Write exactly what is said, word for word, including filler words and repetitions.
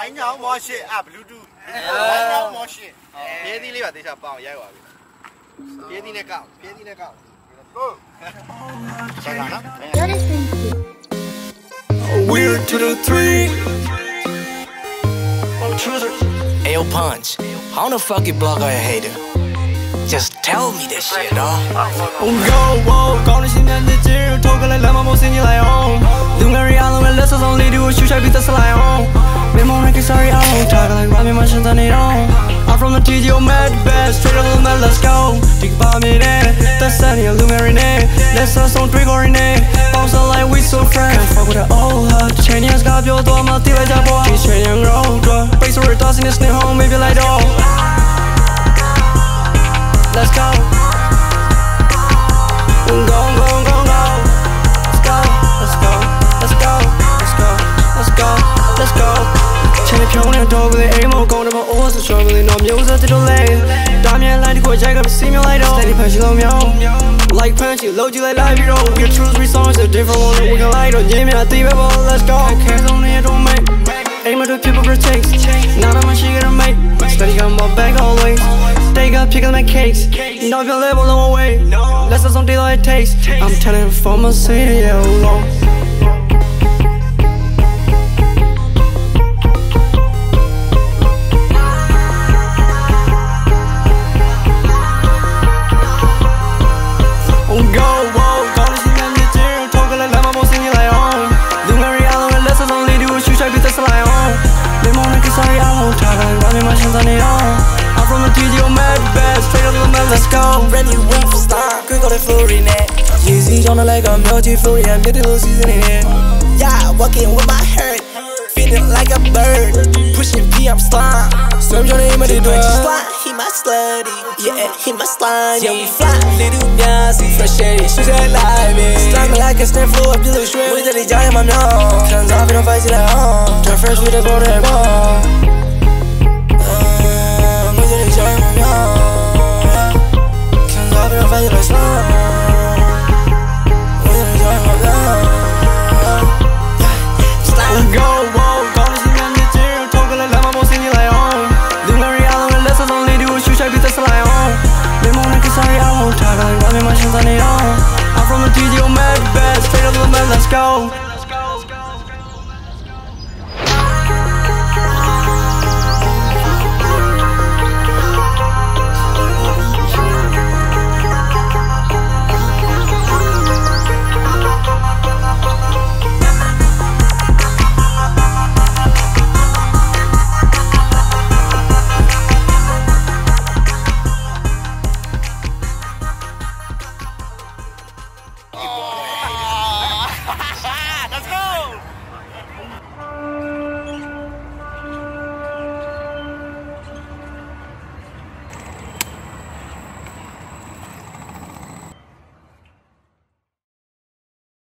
来鸟毛线啊，Bluetooth， 来鸟毛线， 别的里边等下帮我压一下，别的那干，别的那干。 We're to the three. Ayo punch. How the fuck you block a hater? Just tell me this shit, dawg. Go, whoa, 高的心念的肌肉，偷过来两毛毛心你来用。两个人压了我let's go，里头许下比特斯来用。没梦来给 sorry 啊，查个来把密码现在你用。I'm from the T G O mad best, straight up the mad, let's go. 这个把密的，但是你两个人呢，let's go 送追过人呢，保守来 we so fresh。Can't fuck with that old hut，前年是个比我多嘛，地来加坡，你前年肉多，背手儿打死你是你红，没别来着。Let's go. Go, go, go, go. Let's go, let's go, let's go, let's go, let's go, let's go. 前面漂亮头盔 ，emo 高的把我是穿过的，那မျိုး色这种类，大面来的国家个比四秒来的，带你拍起老苗 ，like punch， 楼梯来来比肉 ，we choose three songs， different one， 我看来的，页面第一百包 ，Let's go。开从那种美 ，aim at the people for takes， 拿他们西给人美 ，steady got my back always。Take a pick of my cakes. Now if you live along the way, less than something that it takes. I'm telling you from a city, yeah, long. Go, whoa, 高的心念的肌肉，偷过来两毛毛心你来用。两个人压了我let's go，里头许下比特斯来用。没梦来给 sorry 啊，查个来把密码现在你用。From the T G O mad best, straight up the mad, let's go. Brand new wing for star, quick on the floor in it. Easy, on the leg, I'm melty floor, yeah, middle season in it. Yeah, walking with my hurt, feeling like a bird. Pushing P, I'm slime. Swim on the aim of the door. Slime, he my slutty, yeah, he my slime. Yeah, we fly, little nasty, fresh shady, she's alive. Slime like a stand floor, up to the shrimp. We did it, Johnny, my mom. Hands off, you don't fight it at home. Turn fresh with the border ball. Go, whoa, 高的心念的肌肉，偷过来两毛毛心你来用。两个人压了我let's go，里头许下比特斯来用。没梦来给 sorry 啊，查个来把密码现在你用。I'm from the T G O mad best, straight up the mad, let's go.